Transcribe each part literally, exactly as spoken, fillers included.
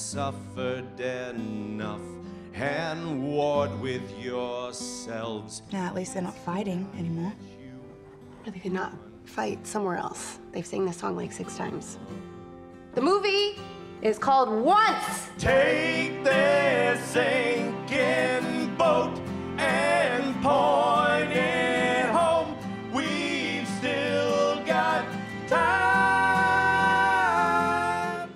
suffered enough and warred with yourselves. Yeah, at least they're not fighting anymore. They could not fight somewhere else. They've sang this song like six times. The movie is called Once! Take this sinking boat and point it home. We've still got time.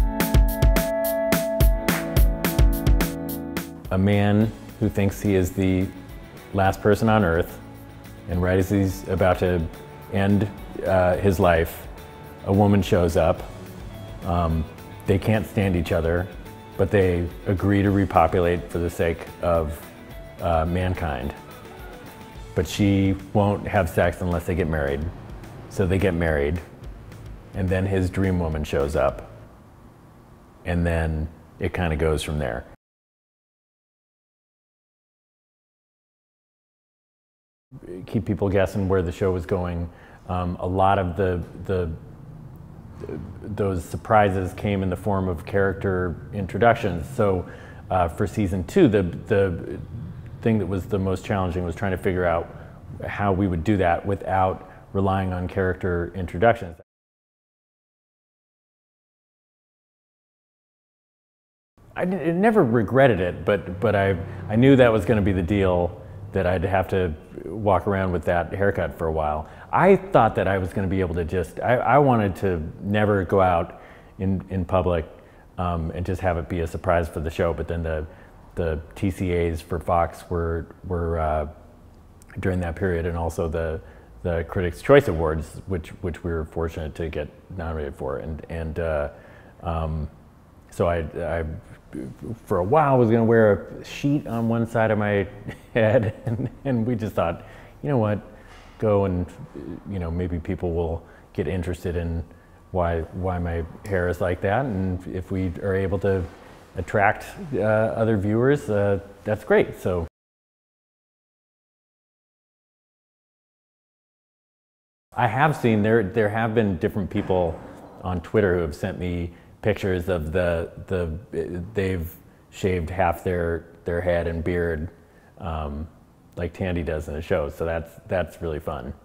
A man who thinks he is the last person on Earth, and right as he's about to end uh, his life, a woman shows up. Um, they can't stand each other, but they agree to repopulate for the sake of uh, mankind. But she won't have sex unless they get married. So they get married, and then his dream woman shows up, and then it kind of goes from there. Keep people guessing where the show was going. Um, a lot of the, the those surprises came in the form of character introductions. So uh, for season two, the, the thing that was the most challenging was trying to figure out how we would do that without relying on character introductions. I, I never regretted it, but, but I, I knew that was going to be the deal, that I'd have to walk around with that haircut for a while. I thought that I was going to be able to just, I, I wanted to never go out in, in public um, and just have it be a surprise for the show, but then the, the T C As for Fox were, were uh, during that period, and also the, the Critics' Choice Awards, which, which we were fortunate to get nominated for. And, and uh, um, so I, I, for a while, was going to wear a sheet on one side of my head, and, and we just thought, you know what, go and, you know, maybe people will get interested in why why my hair is like that, and if we are able to attract uh, other viewers, uh, that's great. So. I have seen, there there have been different people on Twitter who have sent me pictures of the, the they've shaved half their, their head and beard, um, like Tandy does in the show, so that's, that's really fun.